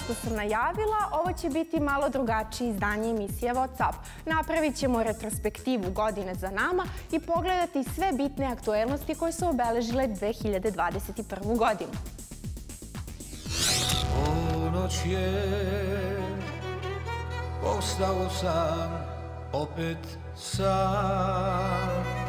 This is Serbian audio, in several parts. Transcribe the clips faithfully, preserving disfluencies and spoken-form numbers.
što sam najavila, ovo će biti malo drugačije izdanje emisije What's Up. Napravit ćemo retrospektivu godine za nama i pogledati sve bitne aktuelnosti koje su obeležile dve hiljade dvadeset prvu godinu. Ponoć je, ostao sam, opet sam.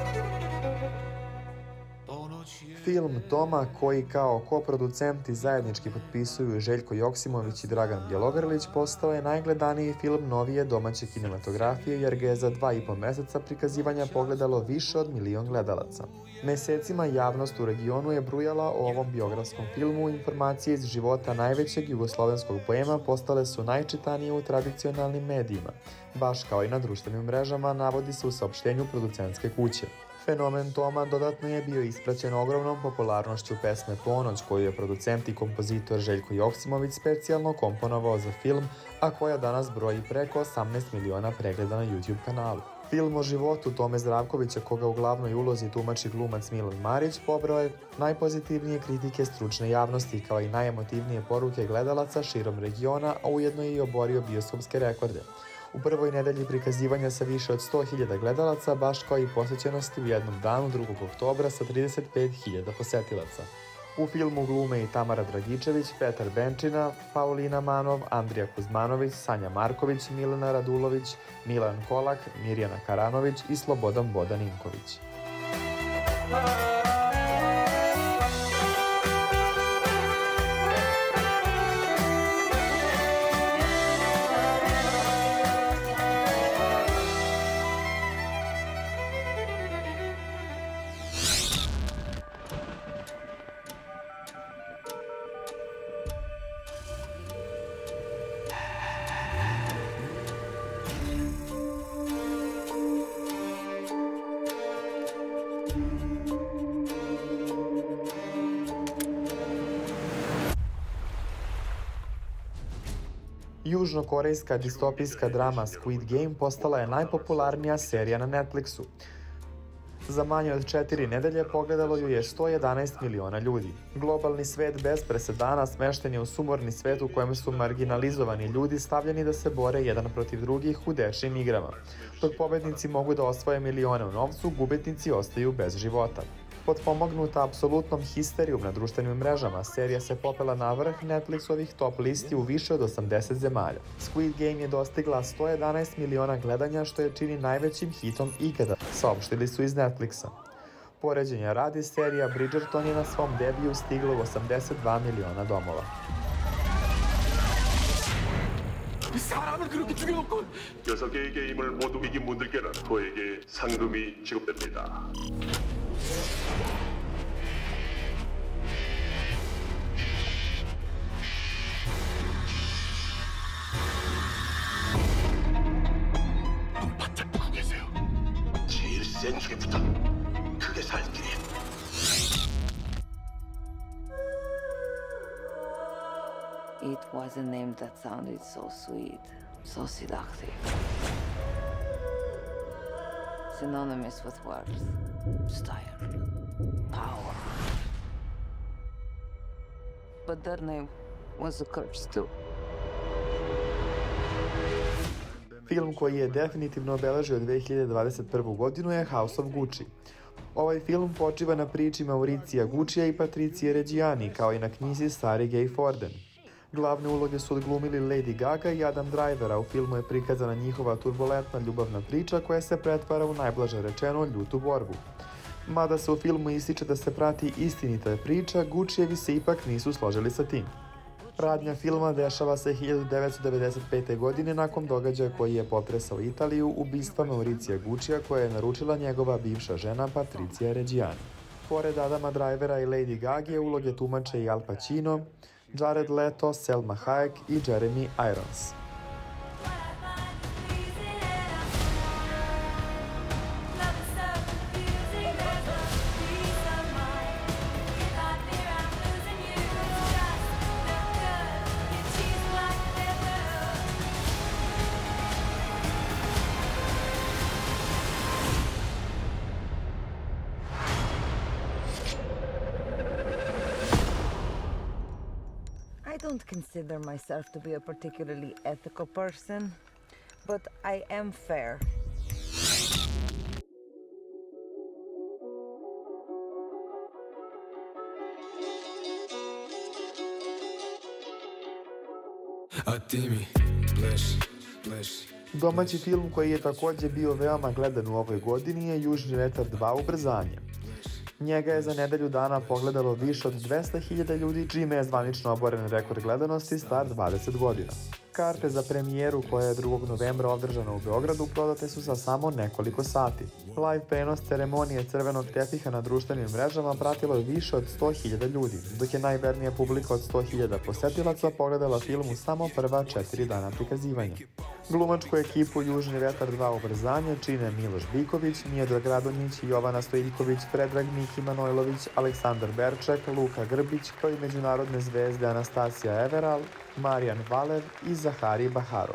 Film Toma, koji kao koproducenti zajednički potpisuju Željko Joksimović i Dragan Bjelogrlić, postao je najgledaniji film novije domaće kinematografije jer ga je za dva i po meseca prikazivanja pogledalo više od milion gledalaca. Mesecima javnost u regionu je brujala o ovom biografskom filmu. Informacije iz života najvećeg jugoslovenskog poema postale su najčitanije u tradicionalnim medijima. Baš kao i na društvenim mrežama, navodi se u saopštenju producentske kuće. Fenomen Toma dodatno je bio ispraćen ogromnom popularnošću pesme Ponoć, koju je producent i kompozitor Željko Joksimović specijalno komponovao za film, a koja danas broji preko osamnaest miliona pregleda na YouTube kanalu. Film o životu Tome Zdravkovića, koga u glavnoj ulozi tumači glumac Milan Marić, pobrao je najpozitivnije kritike stručne javnosti, kao i najemotivnije poruke gledalaca širom regiona, a ujedno je i oborio bioskopske rekorde. U prvoj nedelji prikazivanja sa više od sto hiljada gledalaca, baš kao i posjećenosti u jednom danu drugog oktobra sa trideset pet hiljada posetilaca. U filmu glume i Tamara Dragičević, Petar Benčina, Paulina Manov, Andrija Kuzmanović, Sanja Marković, Milena Radulović, Milan Kolak, Mirjana Karanović i Slobodan Bodaninković. Južnokorejska distopijska drama Squid Game postala je najpopularnija serija na Netflixu. Za manje od četiri nedelje pogledalo ju je sto jedanaest miliona ljudi. Globalni svet bez presedana smešten je u sumorni svet u kojem su marginalizovani ljudi stavljeni da se bore jedan protiv drugih u dečijim igrama. Dok pobednici mogu da osvoje milione u novcu, gubitnici ostaju bez života. Potpomognuta apsolutnom histerijom na društvenim mrežama, serija se popela na vrh Netflixovih top listi u više od osamdeset zemalja. Squid Game je dostigla sto jedanaest miliona gledanja, što je čini najvećim hitom ikada, saopštili su iz Netflixa. Poređenja radi, serija Bridgerton je na svom debiju stigla u osamdeset dva miliona domova. 사람을 그렇게 죽여놓고 여섯 개의 게임을 모두 이긴 분들께는 저에게 상금이 지급됩니다. 눈 바짝 뜨고 계세요. 제일 센 중에부터 크게 살 길이. It was a name that sounded so sweet, so seductive. Synonymous with worth, style, power. But that name was a curse too. Film koji je definitivno obeležio dve hiljade dvadeset prvu godinu je House of Gucci. Ovaj film počiva na priči Mauricija Guccija i Patricije Reggiani, kao i na knjizi Sari Gay Forden. Glavne uloge su odglumili Lady Gaga i Adam Driver, a u filmu je prikazana njihova turbulentna ljubavna priča koja se pretvara u najblaže rečeno ljutu borbu. Mada se u filmu ističe da se prati istinita priča, Guccijevi se ipak nisu složili sa tim. Radnja filma dešava se hiljadu devetsto devedeset pete. godine nakon događaja koji je potresao Italiju, ubistva Mauricija Guccija koja je naručila njegova bivša žena Patricija Reggiani. Pored Adama Drivera i Lady Gage, uloge tumače i Al Pacino, Jared Leto, Selma Hayek i Jeremy Irons. don't consider myself to be a particularly ethical person, but I am fair. A ti mi pleši, pleši. Domaći film koji je takođe bio veoma gledan u ovoj godini je Južni vetar dva Ubrzanje. Njega je za nedelju dana pogledalo više od dvesta hiljada ljudi, čime je zvanično oboren rekord gledanosti star dvadeset godina. Karte za premijeru koja je drugog novembra održana u Beogradu prodate su za samo nekoliko sati. Live prenos ceremonije crvenog tepiha na društvenim mrežama pratilo je više od sto hiljada ljudi, dok je najvernija publika od sto hiljada posetilaca pogledala film u samo prva četiri dana prikazivanja. Glumačku ekipu Južni vetar dva Ubrzanje čine Miloš Biković, Miodrag Radonjić, Jovana Stojiljković, Predrag Miki Manojlović, Aleksandar Berček, Luka Grbić, kao i međunarodne zvezde Anastasija Everal, Marijan Valev i Zahari Baharov.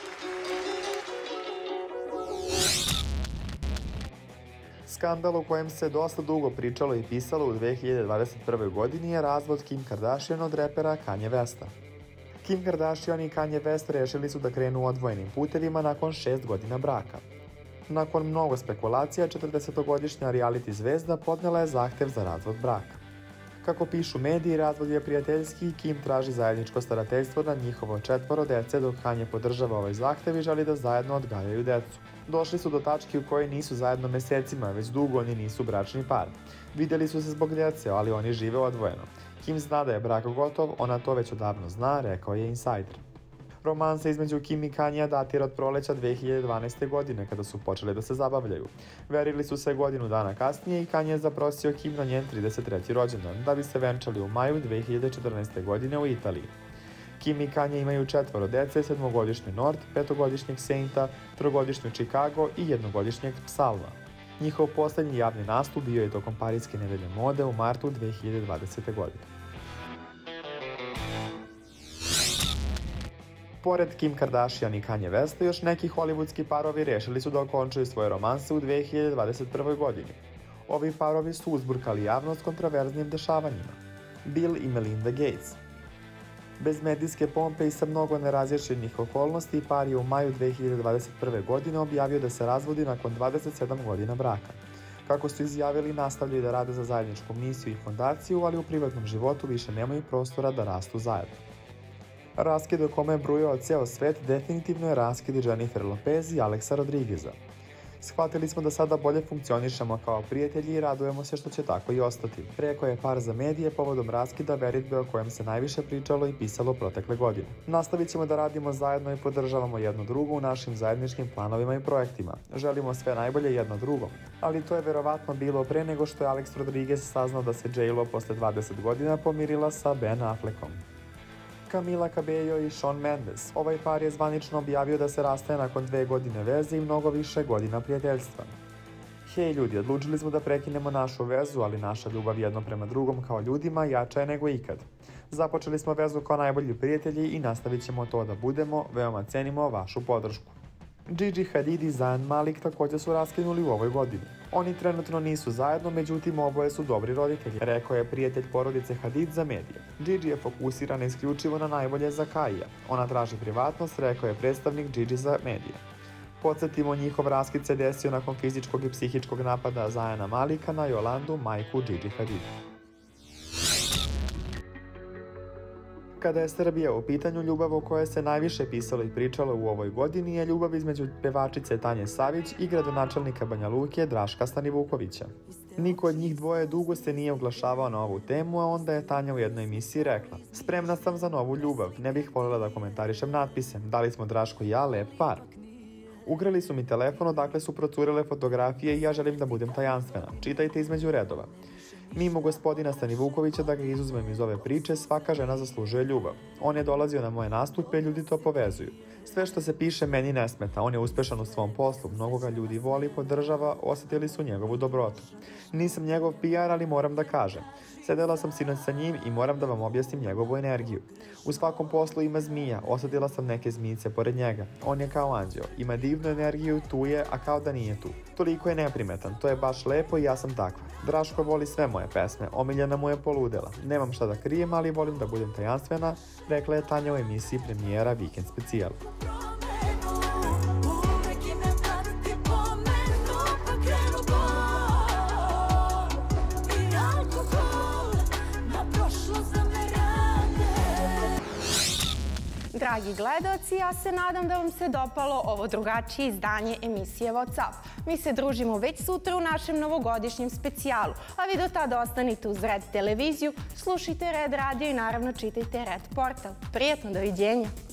Skandal o kojem se dosta dugo pričalo i pisalo u dve hiljade dvadeset prve. godini je razvod Kim Kardashian od repera Kanye Westa. Kim Kardashian i Kanye West rešili su da krenu odvojenim putevima nakon šest godina braka. Nakon mnogo spekulacija, četrdesetogodišnja reality zvezda podnela je zahtev za razvod braka. Kako pišu mediji, razvod je prijateljski i Kim traži zajedničko starateljstvo na njihovo četvoro dece, dok Kanye podržava ovaj zahtev i želi da zajedno odgajaju decu. Došli su do tačke u kojoj nisu zajedno mesecima, već dugo oni nisu bračni par. Videli su se zbog djece, ali oni žive odvojeno. Kim zna da je brak gotov, ona to već odavno zna, rekao je Insider. Romansa između Kim i Kanyea datira od proleća dve hiljade dvanaeste. godine, kada su počeli da se zabavljaju. Verili su se godinu dana kasnije i Kanye je zaprosio Kim na njen trideset treći rođendan, da bi se venčali u maju dve hiljade četrnaeste. godine u Italiji. Kim i Kanye imaju četvoro dece, sedmogodišnji Nord, petogodišnjeg Sainta, trogodišnju Chicago i jednogodišnjeg Psalma. Njihov poslednji javni nastup bio je tokom Pariske nedelje mode u martu dve hiljade dvadesete. godine. Pored Kim Kardashian i Kanye Westa, još neki hollywoodski parovi rešili su da okončaju svoje romanse u dve hiljade dvadeset prvoj. godini. Ovi parovi su uzburkali javnost kontraverznim dešavanjima. Bill i Melinda Gates. Bez medijske pompe i sa mnogo nerazjašnjenih okolnosti, par je u maju dve hiljade dvadeset prve. godine objavio da se razvodi nakon dvadeset sedam godina braka. Kako su izjavili, nastavljaju da rade za zajedničku misiju i fondaciju, ali u privatnom životu više nemaju prostora da rastu zajedno. Raskid o kome je brujao ceo svet definitivno je raskid Jennifer Lopez i Alexa Rodrigueza. Shvatili smo da sada bolje funkcionišemo kao prijatelji i radujemo se što će tako i ostati, rekao je par za medije povodom raskida veritbe o kojem se najviše pričalo i pisalo protekle godine. Nastavit ćemo da radimo zajedno i podržavamo jedno drugo u našim zajedničkim planovima i projektima. Želimo sve najbolje jedno drugom. Ali to je verovatno bilo pre nego što je Alex Rodriguez saznao da se J Lo posle dvadeset godina pomirila sa Ben Affleckom. Camila Cabello i Shawn Mendes. Ovaj par je zvanično objavio da se rastaje nakon dve godine veze i mnogo više godina prijateljstva. Hej ljudi, odlučili smo da prekinemo našu vezu, ali naša ljubav jedno prema drugom kao ljudima jača je nego ikad. Započeli smo vezu kao najbolji prijatelji i nastavit ćemo to da budemo, veoma cenimo vašu podršku. Gigi Hadid i Zayn Malik također su raskinuli u ovoj godini. Oni trenutno nisu zajedno, međutim oboje su dobri roditelji, rekao je prijatelj porodice Hadid za medije. Gigi je fokusirana isključivo na najbolje za Kaija. Ona traži privatnost, rekao je predstavnik Gigi za medije. Podsjetimo, njihov raskid se desio nakon fizičkog i psihičkog napada Zayana Malika na Yolandu, majku Gigi Hadid. Kada je Srbija u pitanju, ljubav o kojoj se najviše pisalo i pričalo u ovoj godini je ljubav između pevačice Tanje Savić i gradonačelnika Banja Luke Draška Stanivukovića. Niko od njih dvoje dugo se nije oglašavao na ovu temu, a onda je Tanja u jednoj emisiji rekla: "Spremna sam za novu ljubav, ne bih voljela da komentarišem natpise, da li smo Draško i ja lep par. Ugrali su mi telefon odakle su procurile fotografije i ja želim da budem tajanstvena, čitajte između redova. Mimo gospodina Stanivukovića, da ga izuzmem iz ove priče, svaka žena zaslužuje ljubav. On je dolazio na moje nastupe, ljudi to povezuju. Sve što se piše meni ne smeta, on je uspešan u svom poslu, mnogo ga ljudi voli, podržava, osjetili su njegovu dobrotu. Nisam njegov P R, ali moram da kažem. Sedela sam sinoć sa njim i moram da vam objasnim njegovu energiju. U svakom poslu ima zmija, osjetila sam neke zmijice pored njega. On je kao anđeo, ima divnu energiju, tu je, a kao da nije tu. Toliko je neprimetan, to je baš lepo i ja sam takva. Draško voli sve moje pesme, omiljena mu je Poludela. Nemam šta da krijem, ali volim da budem tajanstvena, rekla je Tanja u emisiji premijera Vikend specijal. Dragi gledaoci, ja se nadam da vam se dopalo ovo drugačije izdanje emisije WhatsApp. Mi se družimo već sutra u našem novogodišnjem specijalu, a vi do tada ostanite uz Red televiziju, slušajte Red radio i naravno čitajte Red portal. Prijetno, doviđenja!